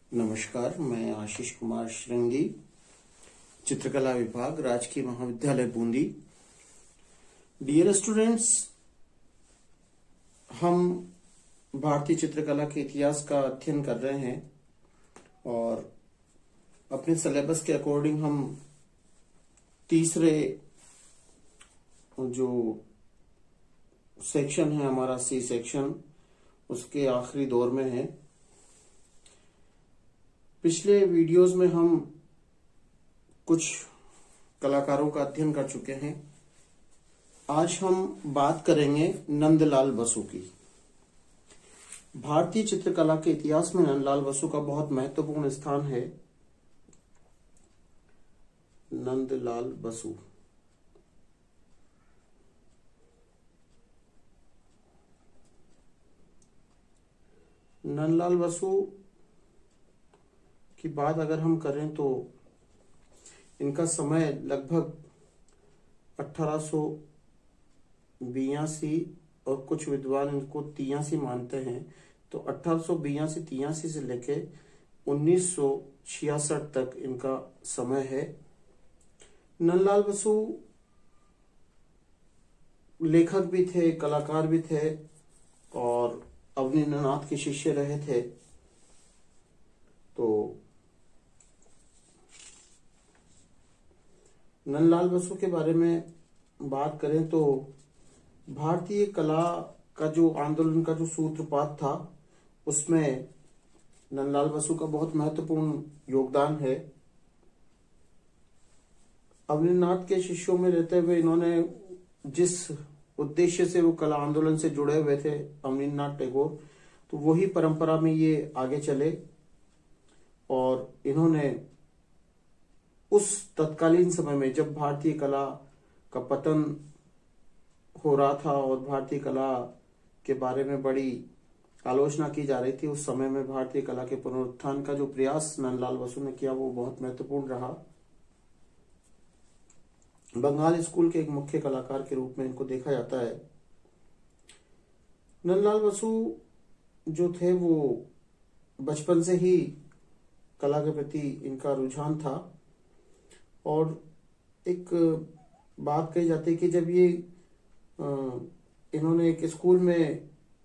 नमस्कार, मैं आशीष कुमार श्रृंगी, चित्रकला विभाग, राजकीय महाविद्यालय बूंदी। डियर स्टूडेंट्स, हम भारतीय चित्रकला के इतिहास का अध्ययन कर रहे हैं और अपने सिलेबस के अकॉर्डिंग हम तीसरे जो सेक्शन है हमारा सी सेक्शन, उसके आखिरी दौर में है। पिछले वीडियोस में हम कुछ कलाकारों का अध्ययन कर चुके हैं। आज हम बात करेंगे नंदलाल बसु की। भारतीय चित्रकला के इतिहास में नंदलाल बसु का बहुत महत्वपूर्ण स्थान है। नंदलाल बसु नंदलाल बसु की बात अगर हम करें तो इनका समय लगभग 1882 और कुछ विद्वान इनको 83 मानते हैं। तो 1882-83 से लेके 1966 तक इनका समय है। नंदलाल बसु लेखक भी थे, कलाकार भी थे और अवनींद्रनाथ के शिष्य रहे थे। तो नंदलाल बसु के बारे में बात करें तो भारतीय कला का जो आंदोलन का जो सूत्रपात था, उसमें नंदलाल बसु का बहुत महत्वपूर्ण योगदान है। अवनींद्रनाथ के शिष्यों में रहते हुए इन्होंने जिस उद्देश्य से वो कला आंदोलन से जुड़े हुए थे, अवनींद्रनाथ टैगोर, तो वही परंपरा में ये आगे चले और इन्होंने उस तत्कालीन समय में जब भारतीय कला का पतन हो रहा था और भारतीय कला के बारे में बड़ी आलोचना की जा रही थी, उस समय में भारतीय कला के पुनरुत्थान का जो प्रयास नंदलाल बसु ने किया वो बहुत महत्वपूर्ण रहा। बंगाल स्कूल के एक मुख्य कलाकार के रूप में इनको देखा जाता है। नंदलाल बसु जो थे वो बचपन से ही कला के प्रति इनका रुझान था और एक बात कही जाती है कि जब ये इन्होंने एक स्कूल में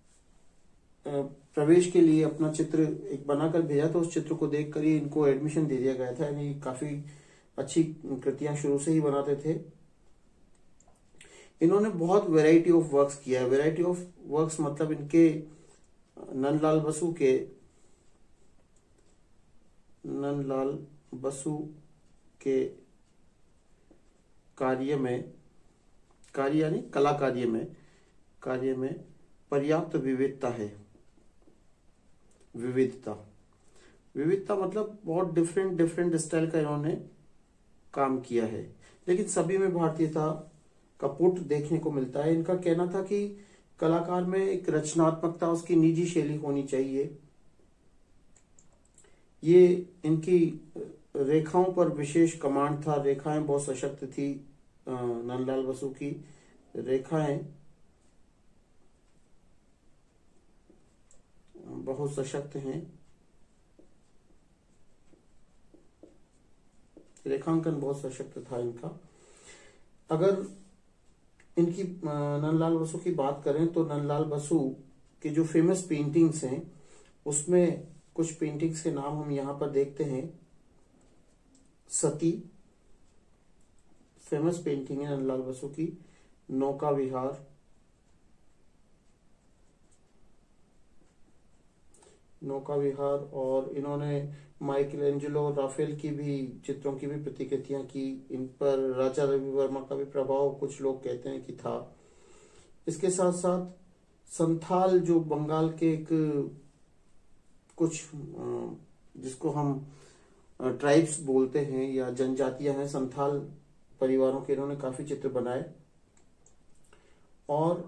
प्रवेश के लिए अपना चित्र एक बनाकर भेजा, तो उस चित्र को देखकर ही इनको एडमिशन दे दिया गया था। यानी काफी अच्छी कृतियां शुरू से ही बनाते थे। इन्होंने बहुत वैरायटी ऑफ वर्क्स किया है। वैरायटी ऑफ वर्क्स मतलब इनके नंदलाल बसु के कार्य यानी कला कार्य में पर्याप्त विविधता है। विविधता मतलब बहुत डिफरेंट स्टाइल का इन्होंने काम किया है, लेकिन सभी में भारतीयता का पुट देखने को मिलता है। इनका कहना था कि कलाकार में एक रचनात्मकता, उसकी निजी शैली होनी चाहिए। ये इनकी रेखाओं पर विशेष कमांड था। रेखाएं बहुत सशक्त थी। नंदलाल बसु की रेखाएं बहुत सशक्त हैं। रेखांकन बहुत सशक्त था इनका। अगर इनकी नंदलाल बसु की बात करें तो नंदलाल बसु के जो फेमस पेंटिंग्स हैं, उसमें कुछ पेंटिंग्स के नाम हम यहाँ पर देखते हैं। सती फेमस पेंटिंग है नंदलाल बसु की। नौका विहार और इन्होंने माइकल एंजेलो, राफेल की भी चित्रों की भी प्रतिकृतियां की। इन पर राजा रवि वर्मा का भी प्रभाव कुछ लोग कहते हैं कि था। इसके साथ साथ संथाल, जो बंगाल के एक कुछ जिसको हम ट्राइब्स बोलते हैं या जनजातियां हैं, संथाल परिवारों के इन्होंने काफी चित्र बनाए। और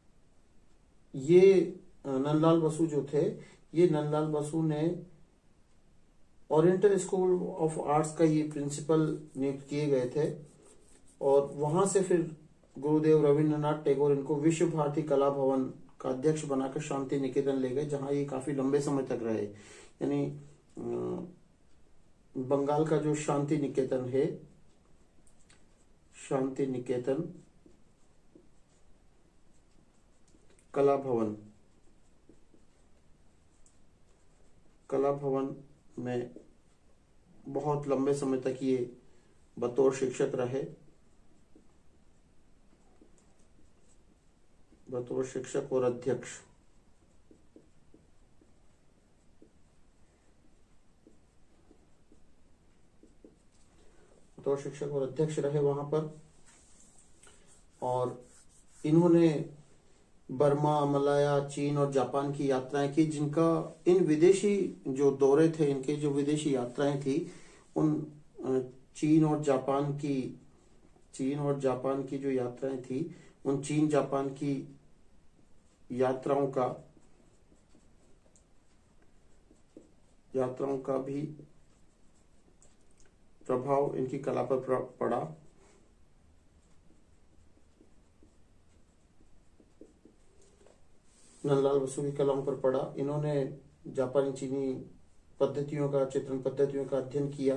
ये नंदलाल बसु जो थे, ये नंदलाल बसु ने ओरिएंटल स्कूल ऑफ आर्ट्स का ये प्रिंसिपल नियुक्त किए गए थे और वहां से फिर गुरुदेव रविंद्रनाथ टैगोर इनको विश्व भारती कला भवन का अध्यक्ष बनाकर शांति निकेतन ले गए, जहां ये काफी लंबे समय तक रहे। यानी बंगाल का जो शांति निकेतन है, शांति निकेतन कला भवन, कला भवन में बहुत लंबे समय तक ये बतौर शिक्षक रहे, बतौर शिक्षक और अध्यक्ष। बतौर शिक्षक और अध्यक्ष रहे वहां पर। और इन्होंने बर्मा, मलाया, चीन और जापान की यात्राएं की, जिनका इन विदेशी जो दौरे थे, इनके जो विदेशी यात्राएं थी, उन चीन और जापान की जो यात्राएं थी, उन चीन जापान की यात्राओं का भी प्रभाव इनकी कला पर पड़ा। नंदलाल बसु की कलाओं पर पड़ा। इन्होंने जापानी चीनी पद्धतियों का, चित्रण पद्धतियों का अध्ययन किया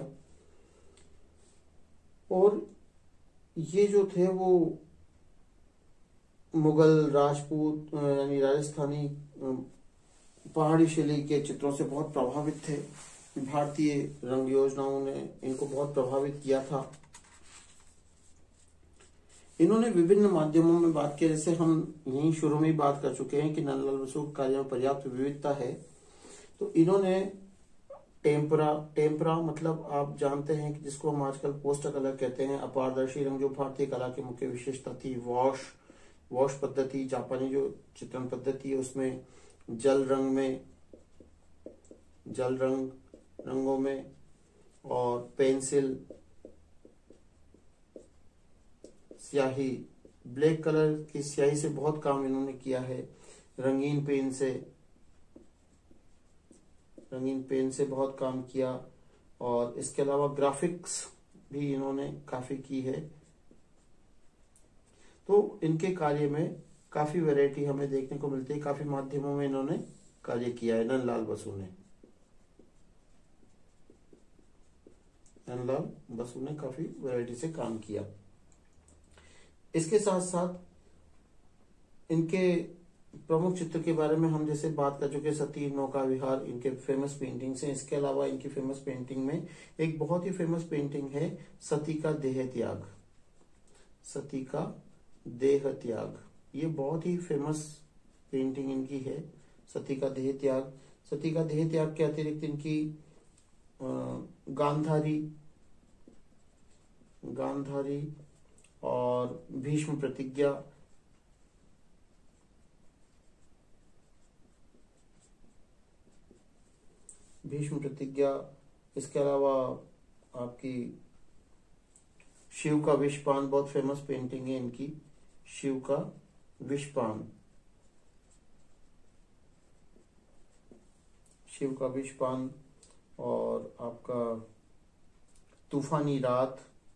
और ये जो थे वो मुगल, राजपूत यानी राजस्थानी पहाड़ी शैली के चित्रों से बहुत प्रभावित थे। भारतीय रंग योजनाओं ने इनको बहुत प्रभावित किया था। इन्होंने विभिन्न माध्यमों में बात की, जैसे हम यहीं शुरू में ही बात कर चुके हैं कि नंदलाल बसु के कार्यों में पर्याप्त विविधता है। तो इन्होंने टेम्परा मतलब आप जानते हैं कि जिसको हम आजकल पोस्टर कलर कहते हैं, अपारदर्शी रंग, जो भारतीय कला की मुख्य विशेषता थी। वॉश पद्धति, जापानी जो चित्रण पद्धति है, उसमें रंगों में और पेंसिल, स्याही, ब्लैक कलर की स्याही से बहुत काम इन्होंने किया है। रंगीन पेन से बहुत काम किया और इसके अलावा ग्राफिक्स भी इन्होंने काफी की है। तो इनके कार्य में काफी वैरायटी हमें देखने को मिलती है। काफी माध्यमों में इन्होंने कार्य किया है नंदलाल बसु ने काफी वैरायटी से काम किया। इसके साथ साथ इनके प्रमुख चित्र के बारे में हम जैसे बात कर चुके, सती, नौका विहार इनके फेमस पेंटिंग्स हैं। इसके अलावा इनकी फेमस पेंटिंग में एक बहुत ही फेमस पेंटिंग है सती का देह त्याग। ये बहुत ही फेमस पेंटिंग इनकी है, सती का देह त्याग। सती का देह त्याग के अतिरिक्त इनकी गांधारी और भीष्म प्रतिज्ञा, इसके अलावा आपकी शिव का विषपान बहुत फेमस पेंटिंग है इनकी, शिव का विषपान और आपका तूफानी रात,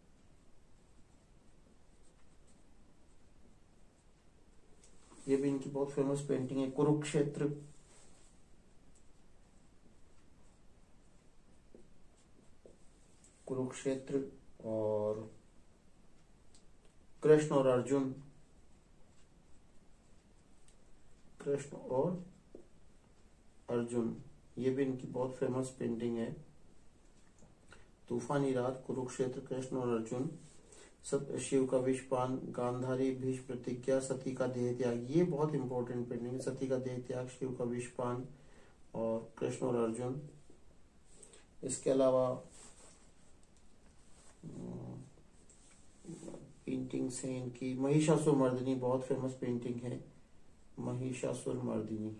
ये भी इनकी बहुत फेमस पेंटिंग है। कुरुक्षेत्र और कृष्ण और अर्जुन, ये भी इनकी बहुत फेमस पेंटिंग है। तूफानी रात, कुरुक्षेत्र, कृष्ण और अर्जुन, शिव का विषपान, गांधारी, भीष्म प्रतिज्ञा, सती का देह त्याग, ये बहुत इंपॉर्टेंट पेंटिंग है। सती का देह त्याग, शिव का विषपान और कृष्ण और अर्जुन। इसके अलावा पेंटिंग से इनकी महिषासुरमर्दिनी बहुत फेमस पेंटिंग है, महिषासुरमर्दिनी।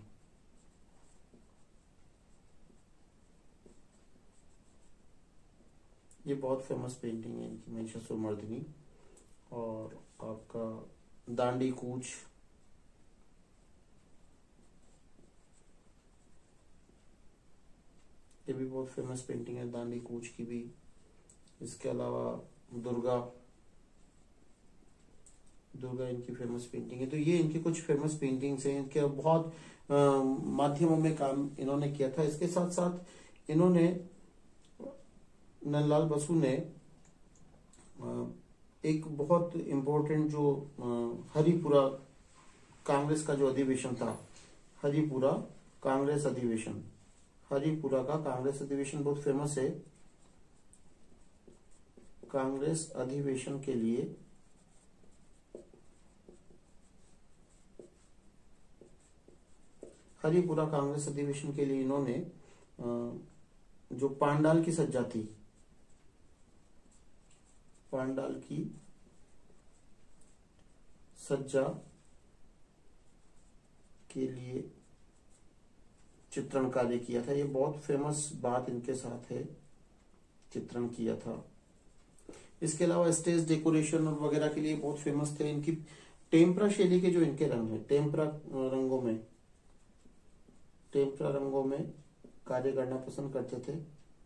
ये बहुत फेमस पेंटिंग है इनकी, महिषासुरमर्दिनी। और आपका दांडी कूच, ये भी बहुत फेमस पेंटिंग है, दांडी कूच की भी। इसके अलावा दुर्गा इनकी फेमस पेंटिंग है। तो ये इनकी कुछ फेमस पेंटिंग्स हैं। इनके बहुत माध्यमों में काम इन्होंने किया था। इसके साथ साथ इन्होंने नंदलाल बसु ने एक बहुत इम्पोर्टेंट जो हरिपुरा कांग्रेस का जो अधिवेशन था, हरिपुरा कांग्रेस अधिवेशन, हरिपुरा का कांग्रेस अधिवेशन बहुत फेमस है। कांग्रेस अधिवेशन के लिए हरिपुरा कांग्रेस अधिवेशन के लिए इन्होंने जो पांडाल की सज्जा थी, पांडाल की सज्जा के लिए चित्रण कार्य किया था। ये बहुत फेमस बात इनके साथ है, चित्रण किया था। इसके अलावा स्टेज डेकोरेशन और वगैरह के लिए बहुत फेमस थे। इनकी टेम्परा शैली के जो इनके रंग है, टेम्परा रंगों में कार्य करना पसंद करते थे।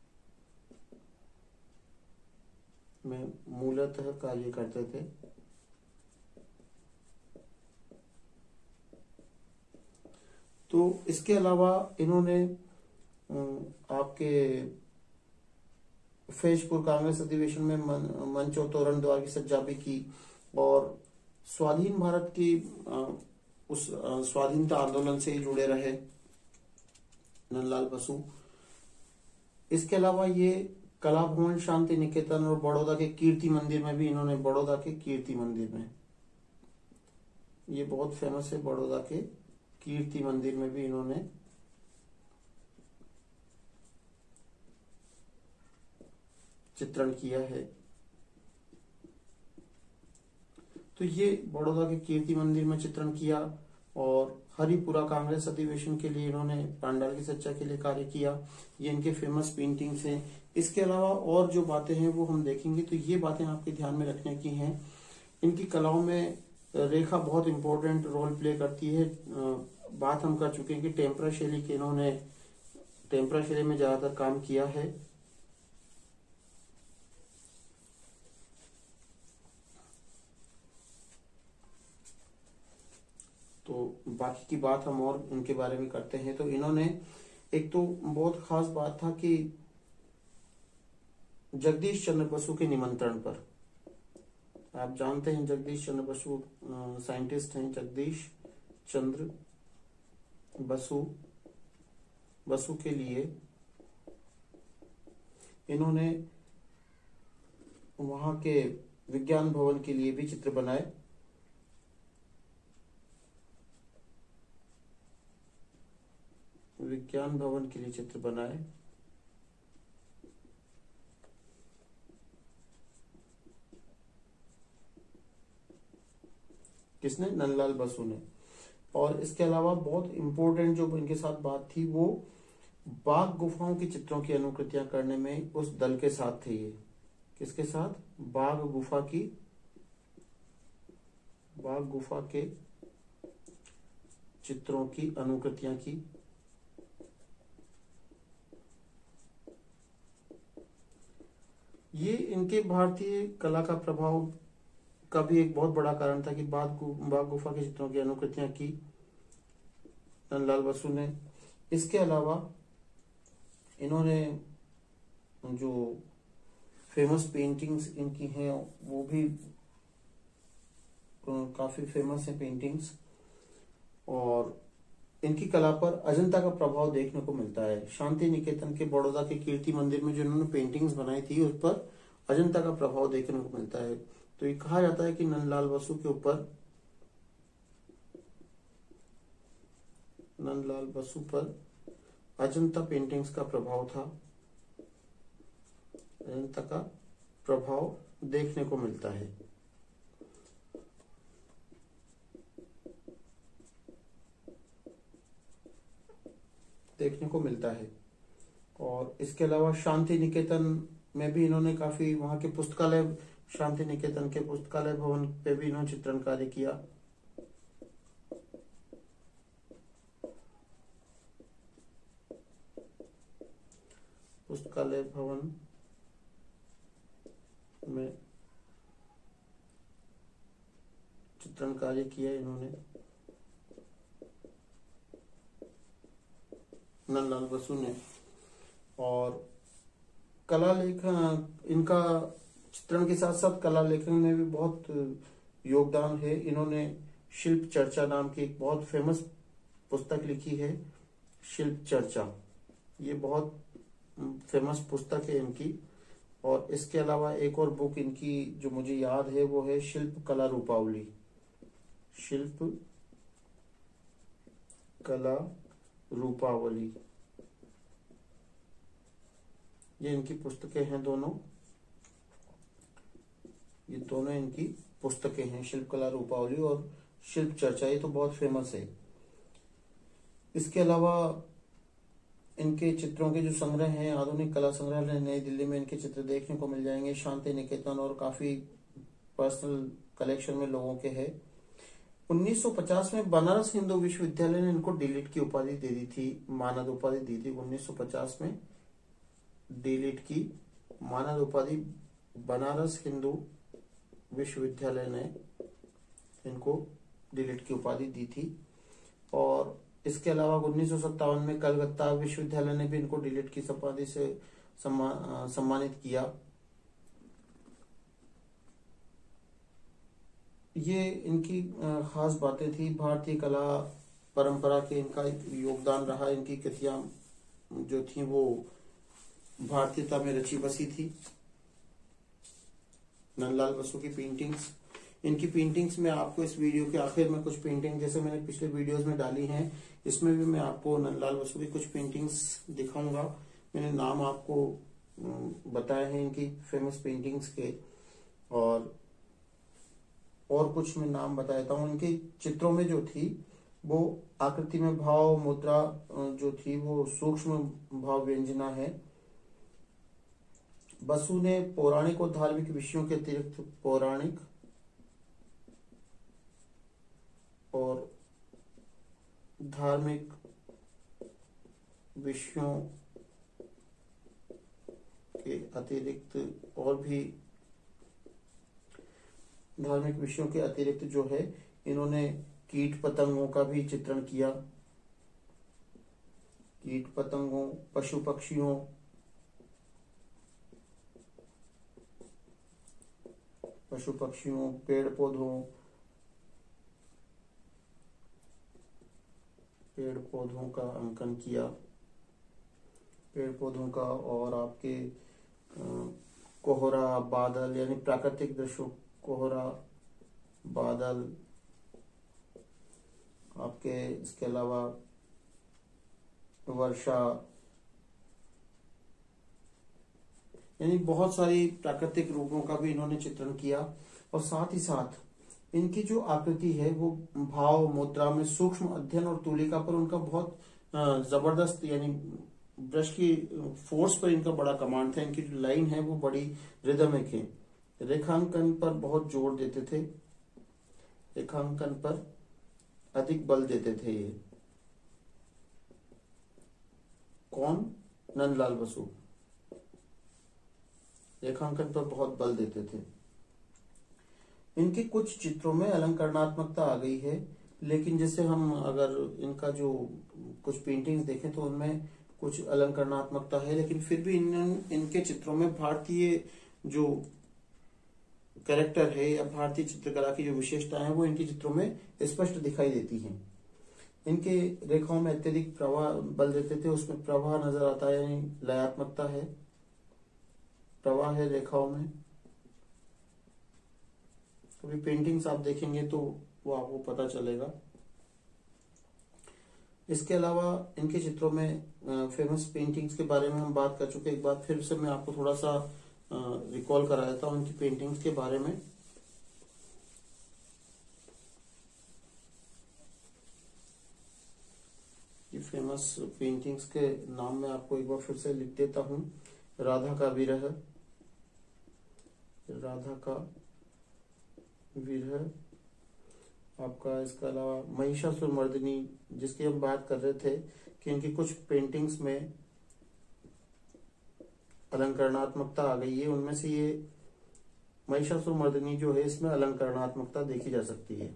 में मूलतः कार्य करते थे। तो इसके अलावा इन्होंने आपके फैजपुर कांग्रेस अधिवेशन में मंच और तोरण द्वार की सज्जा भी की और स्वाधीन भारत की उस स्वाधीनता आंदोलन से ही जुड़े रहे नंदलाल बसु। इसके अलावा ये कला भवन, शांति निकेतन और बड़ौदा के कीर्ति मंदिर में भी इन्होंने, बड़ौदा के कीर्ति मंदिर में, ये बहुत फेमस है, बड़ौदा के कीर्ति मंदिर में भी इन्होंने चित्रण किया है। तो ये बड़ौदा के कीर्ति मंदिर में चित्रण किया और हरिपुरा कांग्रेस अधिवेशन के लिए इन्होंने पांडाल की सज्जा के लिए कार्य किया। ये इनके फेमस पेंटिंग्स हैं। इसके अलावा और जो बातें हैं वो हम देखेंगे। तो ये बातें आपके ध्यान में रखने की हैं। इनकी कलाओं में रेखा बहुत इंपॉर्टेंट रोल प्ले करती है। बात हम कर चुके हैं कि टेम्परा शैली के, इन्होंने टेम्परा शैली में ज्यादातर काम किया है। तो बाकी की बात हम और इनके बारे में करते हैं। तो इन्होंने एक तो बहुत खास बात था कि जगदीश चंद्र बसु के निमंत्रण पर, आप जानते हैं जगदीश चंद्र बसु साइंटिस्ट हैं, जगदीश चंद्र बसु के लिए इन्होंने वहां के विज्ञान भवन के लिए भी चित्र बनाए। विज्ञान भवन के लिए चित्र बनाए। किसने? नंदलाल बसु ने। और इसके अलावा बहुत इंपॉर्टेंट जो इनके साथ बात थी वो बाघ गुफाओं की चित्रों की अनुकृतियां करने में उस दल के साथ थे। ये किसके साथ? बाघ गुफा के चित्रों की अनुकृतियां की। ये इनके भारतीय कला का प्रभाव का भी एक बहुत बड़ा कारण था कि बाघ गुफा के चित्रों की अनुकृतियां की नंदलाल बसु ने। इसके अलावा इन्होंने जो फेमस पेंटिंग्स इनकी हैं वो भी काफी फेमस है पेंटिंग्स। और इनकी कला पर अजंता का प्रभाव देखने को मिलता है। शांति निकेतन के बड़ौदा के कीर्ति मंदिर में जो इन्होंने पेंटिंग्स बनाई थी उस पर अजंता का प्रभाव देखने को मिलता है। तो ये कहा जाता है कि नंदलाल बसु के ऊपर, नंदलाल बसु पर अजंता पेंटिंग्स का प्रभाव था, अजंता का प्रभाव देखने को मिलता है। और इसके अलावा शांति निकेतन में भी इन्होंने काफी, वहां के पुस्तकालय, शांति निकेतन के पुस्तकालय भवन पे भी इन्होंने चित्रण कार्य किया। पुस्तकालय भवन में चित्रण कार्य किया इन्होंने नंदलाल बसु ने। और कला लेखन, इनका चित्रण के साथ साथ कला लेखन में भी बहुत योगदान है। इन्होंने शिल्प चर्चा नाम की एक बहुत फेमस पुस्तक लिखी है, शिल्प चर्चा। ये बहुत फेमस पुस्तक है इनकी। और इसके अलावा एक और बुक इनकी जो मुझे याद है वो है शिल्प कला रूपावली। शिल्प कला रूपावली, ये इनकी पुस्तकें हैं दोनों। ये दोनों इनकी पुस्तकें हैं, शिल्प कला रूपावली और शिल्प चर्चा। ये तो बहुत फेमस है। इसके अलावा इनके चित्रों के जो संग्रह हैं, आधुनिक कला संग्रहालय नई दिल्ली में इनके चित्र देखने को मिल जाएंगे। शांति निकेतन और काफी पर्सनल कलेक्शन में लोगों के हैं। 1950 में बनारस हिंदू विश्वविद्यालय ने इनको डीलिट की उपाधि दे दी थी, मानद उपाधि दी थी। 1950 में डीलिट की मानद उपाधि बनारस हिंदू विश्वविद्यालय ने इनको डीलिट की उपाधि दी थी। और इसके अलावा 1957 में कलकत्ता विश्वविद्यालय ने भी इनको डीलिट की उपाधि से सम्मानित किया। ये इनकी खास बातें थी। भारतीय कला परंपरा के इनका एक योगदान रहा। इनकी कृतियां जो थी वो भारतीयता में रची बसी थी। नंदलाल बसु की पेंटिंग्स, इनकी पेंटिंग्स में आपको इस वीडियो के आखिर में कुछ पेंटिंग जैसे मैंने पिछले वीडियोस में डाली हैं, इसमें भी मैं आपको नंदलाल बसु की कुछ पेंटिंग्स दिखाऊंगा। मैंने नाम आपको बताए हैं इनकी फेमस पेंटिंग्स के, और कुछ मैं नाम बता देता हूँ। इनके चित्रों में जो थी वो आकृति में भाव, मुद्रा जो थी वो सूक्ष्म भाव व्यंजना है। बसु ने पौराणिक और धार्मिक विषयों के अतिरिक्त पौराणिक और धार्मिक विषयों के अतिरिक्त धार्मिक विषयों के अतिरिक्त जो है इन्होंने कीट पतंगों का भी चित्रण किया। कीट पतंगों, पशु पक्षियों, पेड़ पौधों का अंकन किया। पेड़ पौधों का और आपके कोहरा, बादल यानी प्राकृतिक दृश्यों, कोहरा, बादल, आपके इसके अलावा वर्षा, यानी बहुत सारी प्राकृतिक रूपों का भी इन्होंने चित्रण किया। और साथ ही साथ इनकी जो आकृति है वो भाव, मुद्रा में सूक्ष्म अध्ययन और तूलिका पर उनका बहुत जबरदस्त, यानी ब्रश की फोर्स पर इनका बड़ा कमांड था। इनकी जो लाइन है वो बड़ी रिदमिक है। रेखांकन पर बहुत जोर देते थे, रेखांकन पर अधिक बल देते थे। ये कौन? नंदलाल बसु रेखांकन पर बहुत बल देते थे। इनके कुछ चित्रों में अलंकरणात्मकता आ गई है, लेकिन जैसे हम अगर इनका जो कुछ पेंटिंग्स देखें तो उनमें कुछ अलंकरणात्मकता है, लेकिन फिर भी इनके चित्रों में भारतीय जो कैरेक्टर है या भारतीय चित्रकला की जो विशेषताएं हैं वो इनके चित्रों में स्पष्ट दिखाई देती हैं। इनके रेखाओं में अत्यधिक प्रवाह बल देते थे, उसमें प्रवाह नजर आता है, यानी लयात्मकता है, प्रवाह है रेखाओं में। कभी पेंटिंग्स आप देखेंगे तो वो आपको पता चलेगा। इसके अलावा इनके चित्रों में फेमस पेंटिंग्स के बारे में हम बात कर चुके। एक बार फिर से मैं आपको थोड़ा सा रिकॉल करा देता हूँ इनकी पेंटिंग्स के बारे में। ये फेमस पेंटिंग्स के नाम मैं आपको एक बार फिर से लिख देता हूँ। राधा का विरह, राधा का विरह आपका। इसके अलावा महिषासुर मर्दिनी, जिसकी हम बात कर रहे थे कि इनकी कुछ पेंटिंग्स में अलंकरणात्मकता आ गई है, उनमें से ये महिषासुर मर्दिनी जो है इसमें अलंकरणात्मकता देखी जा सकती है।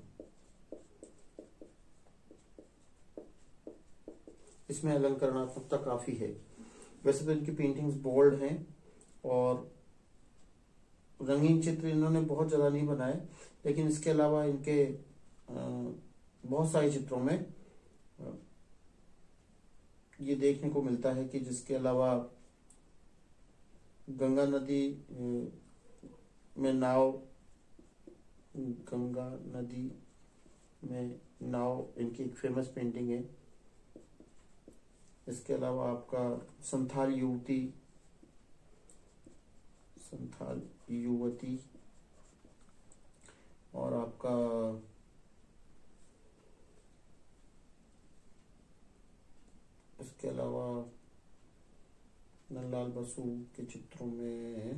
इसमें अलंकरणात्मकता काफी है। वैसे तो इनकी पेंटिंग्स बोल्ड हैं और रंगीन चित्र इन्होंने बहुत ज़्यादा नहीं बनाए, लेकिन इसके अलावा इनके बहुत सारे चित्रों में ये देखने को मिलता है कि जिसके अलावा गंगा नदी में नाव, गंगा नदी में नाव इनकी एक फेमस पेंटिंग है। इसके अलावा आपका संथाल युवती और आपका इसके अलावा नंदलाल बसु के चित्रों में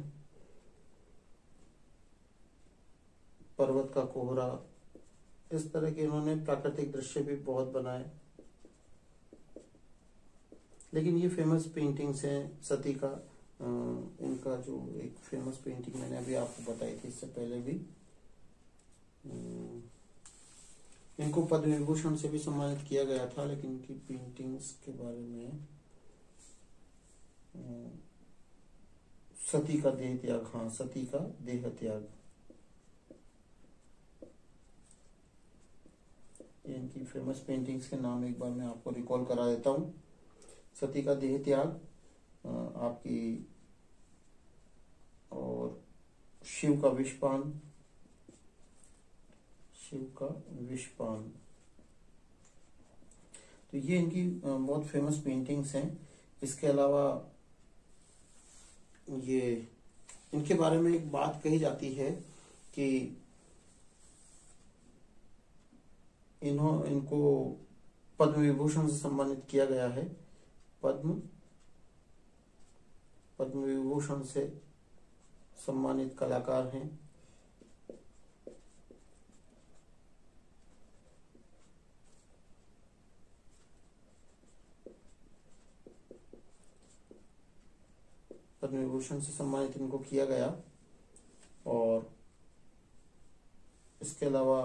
पर्वत का कोहरा, इस तरह के इन्होंने प्राकृतिक दृश्य भी बहुत बनाए। लेकिन ये फेमस पेंटिंग्स हैं। सती का इनका जो एक फेमस पेंटिंग मैंने अभी आपको बताई थी इससे पहले भी, इनको पद्म विभूषण से भी सम्मानित किया गया था, लेकिन इनकी पेंटिंग्स के बारे में सती का देह त्याग, हाँ सती का देह त्याग, इनकी फेमस पेंटिंग्स के नाम एक बार मैं आपको रिकॉल करा देता हूँ। सती का देह त्याग आपकी, और शिव का विषपान, तो ये इनकी बहुत फेमस पेंटिंग्स हैं। इसके अलावा ये इनके बारे में एक बात कही जाती है कि इनको पद्म विभूषण से सम्मानित किया गया है। पद्म विभूषण से सम्मानित कलाकार हैं। पद्म विभूषण से सम्मानित इनको किया गया। और इसके अलावा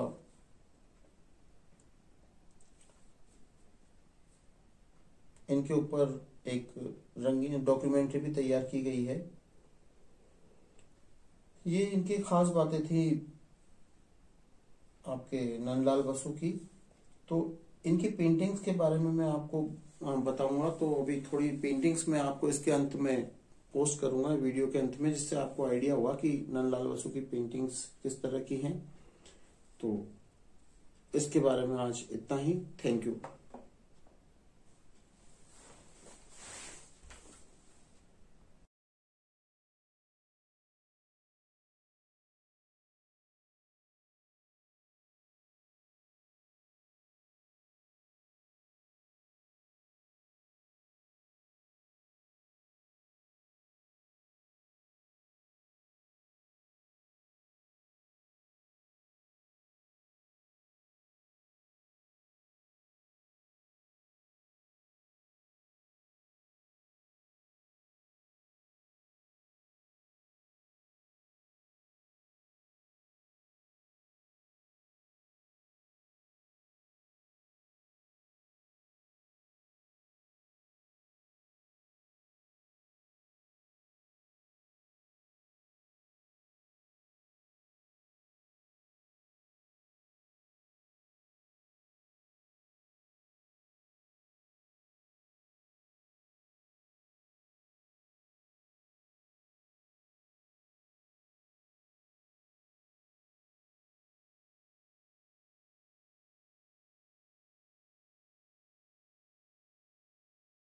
इनके ऊपर एक रंगीन डॉक्यूमेंट्री भी तैयार की गई है। ये इनकी खास बातें थी आपके नंदलाल बसु की। तो इनकी पेंटिंग्स के बारे में मैं आपको बताऊंगा। तो अभी थोड़ी पेंटिंग्स मैं आपको इसके अंत में पोस्ट करूंगा, वीडियो के अंत में, जिससे आपको आइडिया होगा कि नंदलाल बसु की पेंटिंग्स किस तरह की हैं। तो इसके बारे में आज इतना ही। Thank you.